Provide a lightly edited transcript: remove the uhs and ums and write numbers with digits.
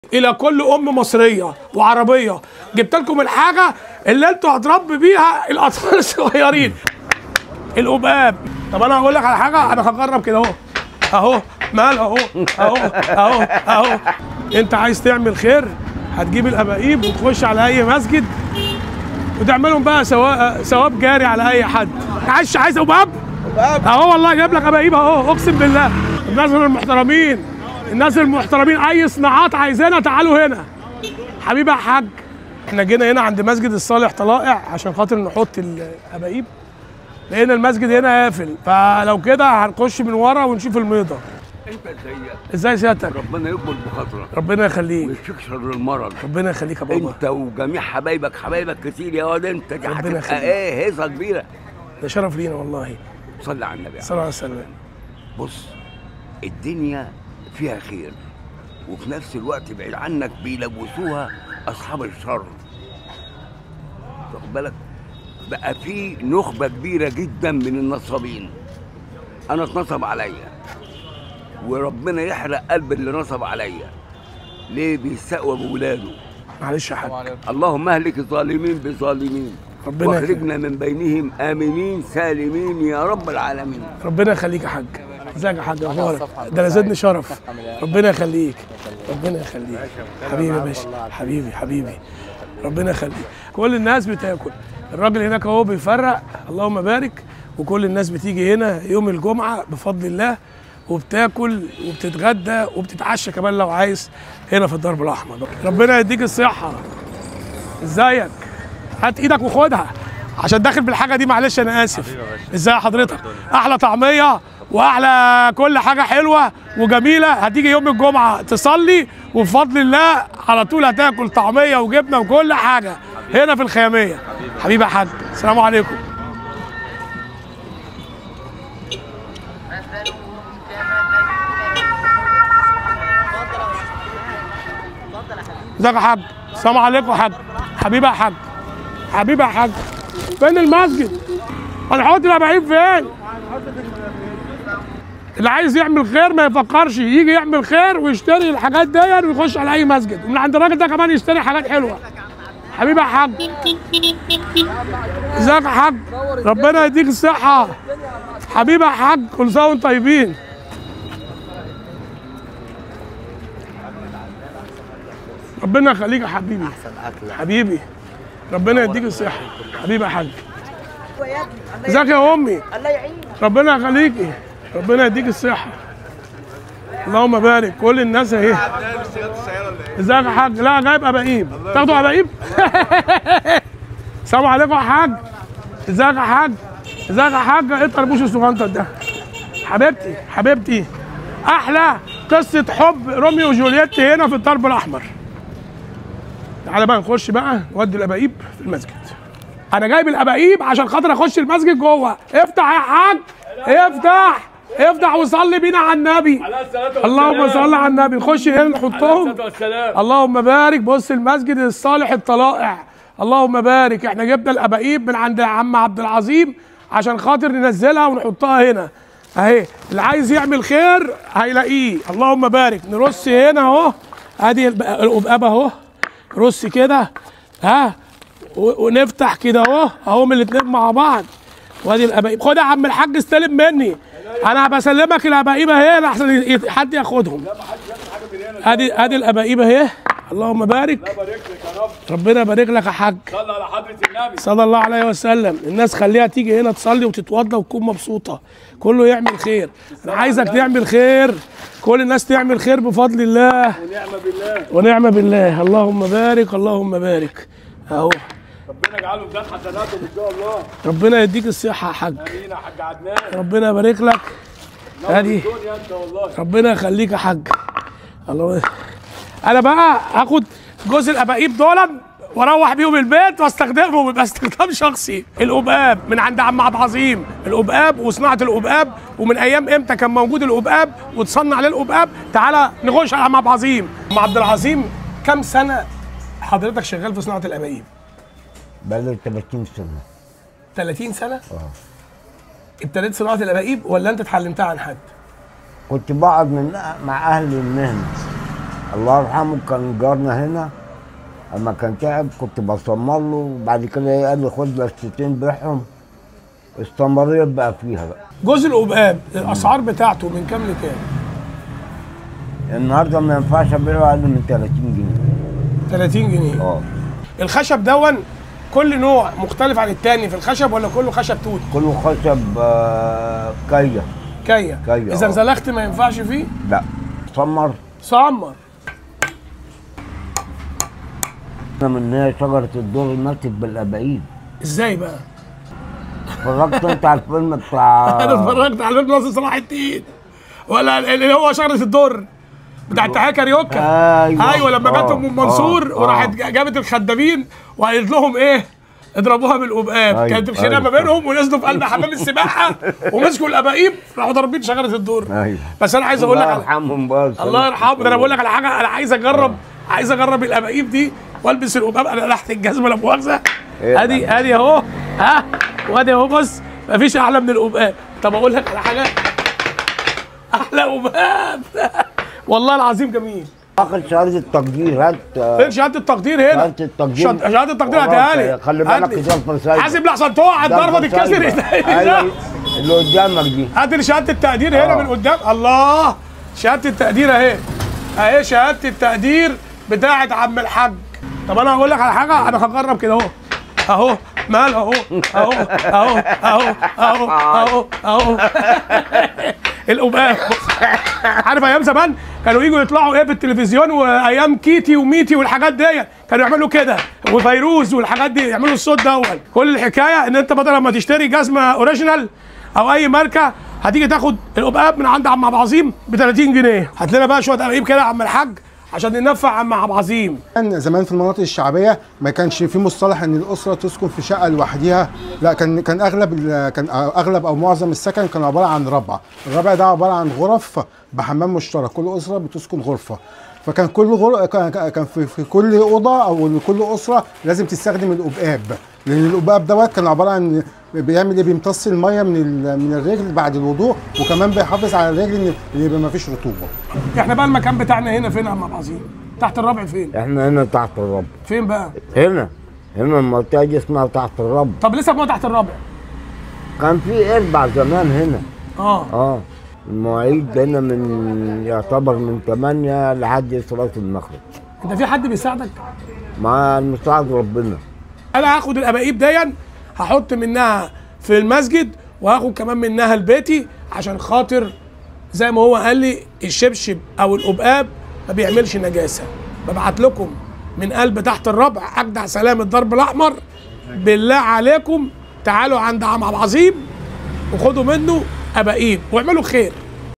الى كل ام مصريه وعربيه، جبت لكم الحاجه اللي انتوا هتربي بيها الاطفال الصغيرين، القباب. طب انا هقول لك على حاجه، انا هجرب كده اهو مال اهو. انت عايز تعمل خير هتجيب الاباقيب وتخش على اي مسجد وتعملهم بقى ثواب جاري على اي حد. عايز قباب اهو، والله جايب لك اباقيب اهو، اقسم بالله. الناس المحترمين اي صناعات عايزينها تعالوا هنا حبيبي يا حاج. احنا جينا هنا عند مسجد الصالح طلائع عشان خاطر نحط الاباقيب، لقينا المسجد هنا قافل، فلو كده هنخش من ورا ونشوف الميضه. انت ازاي سيادتك؟ ربنا يقبل بخاطرك، ربنا يخليك ويشفيك شر المرض. ربنا يخليك يا بابا. انت وجميع حبايبك كتير يا واد، انت دي ربنا هتبقى يخليك. هيصه كبيره. ده شرف لينا والله. صلي على النبي. صلى الله عليه وسلم. بص، الدنيا فيها خير وفي نفس الوقت بعيد عنك بيلبسوها اصحاب الشر. واخد بالك؟ بقى في نخبه كبيره جدا من النصابين. انا اتنصب عليا وربنا يحرق قلب اللي نصب عليا. ليه؟ بيستقوى بولاده. معلش يا حاج. اللهم اهلك الظالمين بظالمين، ربنا واخرجنا من بينهم امنين سالمين يا رب العالمين. ربنا يخليك يا حاج. ازيك يا حاج؟ اخبارك؟ ده انا زادني شرف. ربنا يخليك ربنا يخليك حبيبي يا باشا، حبيبي ربنا يخليك. كل الناس بتاكل، الراجل هناك اهو بيفرق، اللهم بارك. وكل الناس بتيجي هنا يوم الجمعه بفضل الله وبتاكل وبتتغدى وبتتعشى كمان لو عايز هنا في الدرب الاحمر. ربنا يديك الصحه. ازيك؟ هات ايدك وخدها عشان داخل بالحاجه دي، معلش انا اسف. ازاي حضرتك؟ احلى طعميه واحلى كل حاجه حلوه وجميله. هتيجي يوم الجمعه تصلي وبفضل الله على طول هتاكل طعميه وجبنه وكل حاجه هنا في الخياميه. حبيبي يا حاج، السلام عليكم. ازيك يا حاج؟ السلام عليكم يا حاج. حبيبي يا حاج، حبيبي يا حاج. فين المسجد؟ هنحط الاباقيب فين؟ اللي عايز يعمل خير ما يفكرش، يجي يعمل خير ويشتري الحاجات دي ويخش على اي مسجد، ومن عند الراجل ده كمان يشتري حاجات حلوه. حبيبي يا حاج. ازيك يا حاج؟ ربنا يديك الصحه. حبيبي يا حاج، كل سنه وانتم طيبين. ربنا يخليك يا حبيبي. حبيبي ربنا يديك الصحه. حبيبي يا حاج. ازيك يا امي؟ الله يعينك. ربنا يخليكي، ربنا يديك الصحه. اللهم بارك. كل الناس اهي. ازيك يا حاج؟ لا جايب اباقيب. تاخدوا اباقيب؟ السلام عليكم يا حاج. ازيك يا حاج؟ ازيك يا حاج؟ ايه الطربوش الصغنطط ده؟ حبيبتي احلى قصه حب روميو وجولييت هنا في الدرب الاحمر. تعالى بقى نخش بقى نودي الاباقيب في المسجد. انا جايب الاباقيب عشان خاطر اخش المسجد جوه. افتح يا حاج، افتح وصلي بينا على النبي. اللهم صل على النبي. نخش هنا نحطهم. اللهم بارك. بص المسجد الصالح الطلائع، اللهم بارك. احنا جبنا الاباقيب من عند عم عبد العظيم عشان خاطر ننزلها ونحطها هنا اهي. اللي عايز يعمل خير هيلاقيه. اللهم بارك. نرص هنا اهو، ادي القباب اهو، رص كده ها، ونفتح كده اهو من الاثنين مع بعض. وادي الاباقيب. خد يا عم الحاج، استلم مني، انا بسلمك الاباقيب اهي لحسن حد ياخدهم. ادي الاباقيب اهي. اللهم بارك. ربنا يبارك لك يا حاج. صلى على حضرة النبي صلى الله عليه وسلم. الناس خليها تيجي هنا تصلي وتتوضى وتكون مبسوطه. كله يعمل خير. انا عايزك تعمل خير، كل الناس تعمل خير بفضل الله ونعم بالله. اللهم بارك اللهم بارك اهو. ربنا يجعله ميزان حسناته ان شاء الله. ربنا يديك الصحه يا حاج. امين يا حاج عدنان. ربنا يبارك لك. ادي الدنيا انت والله. ربنا يخليك يا حاج. الله. انا بقى هاخد جزء الاباقيب دول واروح بيهم البيت واستخدمهم، يبقى استخدام شخصي. القباب من عند عم عبد العظيم، القباب وصناعه القباب، ومن ايام امتى كان موجود القباب وتصنع عليه القباب. تعالى نخش على عم عبد العظيم. عم عبد العظيم، كم سنه حضرتك شغال في صناعه الاباقيب؟ بقالي 30 سنه. 30 سنه؟ ابتديت صناعه الاباقيب ولا انت اتعلمتها عن حد؟ كنت بقعد مع اهل المهنه. الله يرحمه كان جارنا هنا. اما كان تعب كنت بصمر له، وبعد كده قال لي خد لستين بيعهم. استمريت بقى فيها بقى. جوز القبقاب الاسعار بتاعته من كام لكام؟ النهارده ما ينفعش ابيعه اقل من 30 جنيه. 30 جنيه. الخشب دون كل نوع مختلف عن التاني في الخشب ولا كله خشب توت؟ كله خشب كية. كية. اذا زلخت ما ينفعش فيه؟ لا. سمر. سمر. منها شجرة الدور ماتت بالأبعيد. ازاي بقى؟ اتفرجت انت على الفيلم بتاع انا اتفرجت على فيلم ناصر صلاح الدين، ولا اللي هو شجرة الدر بتاع اتحاد كاريوكا. ايوه لما جت ام منصور وراحت جابت الخدامين وقالت لهم ايه؟ اضربوها بالقبقاب. كانت الخناقه ما بينهم ونزلوا في قلب حمام السباحه ومسكوا الاباقيب راحوا ضاربين شجره الدر. بس انا عايز اقول لك الله يرحمهم بس. الله يرحمهم. ده انا بقول لك على حاجه، انا عايز اجرب الاباقيب دي والبس القبقاب. انا تحت الجزمه لا مؤاخذه. ادي اهو. ها وادي اهو. بص مفيش احلى من القبقاب. طب اقول لك على حاجه، احلى قبقاب والله العظيم جميل. اخد شهاده التقدير. هات فين شهاده التقدير؟ هنا شهاده التقدير. شهاده التقدير هاتها لي. خلي بالك كده الفرسايد. حاسب لحسن تقع الضربه تتكسر ايديا اللي قدامك دي. هات لي شهاده التقدير هنا من قدام. الله شهاده التقدير اهي. اهي شهاده التقدير بتاعه عم الحاج. طب انا هقول لك على حاجه، انا هجرب كده اهو مال اهو القبقاب. عارف ايام زمان كانوا يجوا يطلعوا ايه في التلفزيون، وايام كيتي وميتي والحاجات دي كانوا يعملوا كده، وفيروز والحاجات دي يعملوا الصوت ده. كل الحكايه ان انت بدل ما تشتري جزمه اوريجينال او اي ماركه هتيجي تاخد القبقاب من عند عم عبد العظيم ب 30 جنيه. هات لنا بقى شويه قبقيب كده يا عم الحاج عشان ننفع عم عبد العظيم. كان زمان في المناطق الشعبيه ما كانش في مصطلح ان الاسره تسكن في شقه لوحدها، لا كان اغلب او معظم السكن كان عباره عن ربع. الربع ده عباره عن غرف بحمام مشترك، كل اسره بتسكن غرفه. فكان كان في كل اوضه او كل اسره لازم تستخدم القبقاب، لان القبقاب دوت كان عباره عن بيعمل ايه؟ بيمتص الميه من الرجل بعد الوضوء، وكمان بيحافظ على الرجل ان يبقى ما فيش رطوبه. احنا بقى المكان بتاعنا هنا فين يا عم عبد العظيم؟ تحت الربع فين؟ احنا هنا تحت الربع. فين بقى؟ هنا المنطقه دي اسمها تحت الربع. طب لسه ما تحت الربع؟ كان في اربع زمان هنا. المواعيد هنا من يعتبر من 8 لحد صلاه المغرب. انت في حد بيساعدك؟ مع المساعد ربنا. انا هاخد الاباقيب دي هحط منها في المسجد، وهاخد كمان منها لبيتي، عشان خاطر زي ما هو قال لي الشبشب او القبقاب ما بيعملش نجاسه. ببعت لكم من قلب تحت الربع اجدع سلام الضرب الاحمر. بالله عليكم تعالوا عند عم عبد العظيم وخدوا منه اباقيب واعملوا خير.